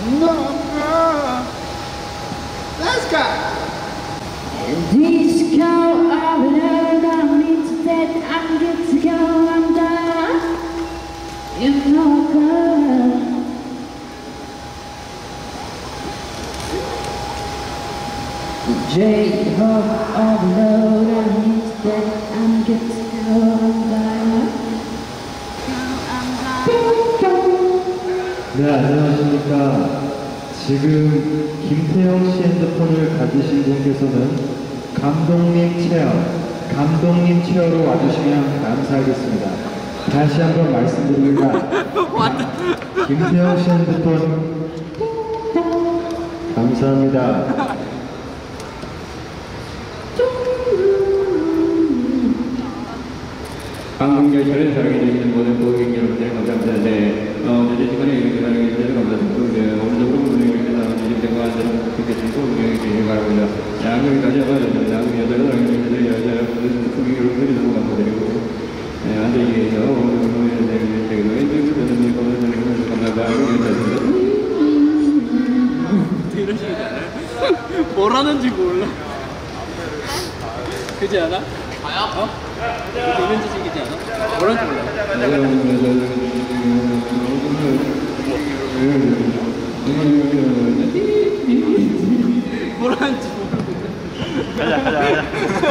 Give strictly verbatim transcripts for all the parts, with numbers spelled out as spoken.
Let's go. Disco all around, I'm into that, I'm good to go, I'm done. You know, girl. J-Hop all around, I'm into that, I'm good to go, I'm done. 네, 안녕하십니까. 지금 김태형 씨 핸드폰을 가지신 분께서는 감독님 체어, 감독님 체어로 와주시면 감사하겠습니다. 다시 한번 말씀드립니다. 김태형 씨 핸드폰 감사합니다. 방송결실을 사랑해주시는 모든 고객 여러분들 감사합니다. 네, 어, 늦은 시간에 이렇게 사랑해주셔서 감사드리고, 네, 오늘도 오늘 이렇게 나와주신 대과 안전을 지켜주시고 운영해 주시기 바랍니다. 양금까지 와주셔서 양금 여자를 사랑해주셔서 여자 고객 여러분들이 너무 감사드리고, 네, 안전히 계셔서 오늘 오늘 이렇게 되고, 인증도 되는 거 감사드리고, 감사합니다. 양금 여자입니다. 이런 식이지 않아요? 뭘 하는지 몰라. 그지 않아? 어? 이런 짓이지 않아? 뭐라는지 몰라. 뭐라는지 몰라. 가자, 가자, 가자.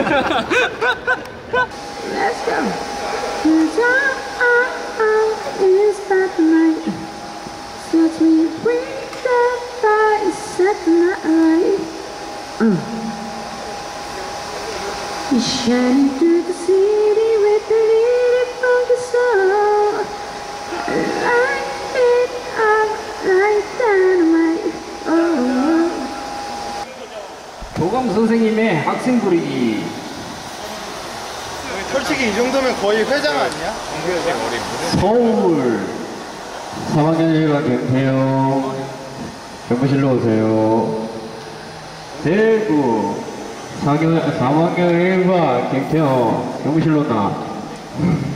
Let's go. Cause I, I, is that night. Since we bring the fire, set the night. Uh. You're shining through the city with the little funky soul. Light it up like dynamite. Oh. 도감 선생님의 학생 부리기. 솔직히 이 정도면 거의 회장 아니야? 서울 삼 학년 일 반 김태형 교무실로 오세요. 대구 삼 학년 일 반 김태형 교무실로 나.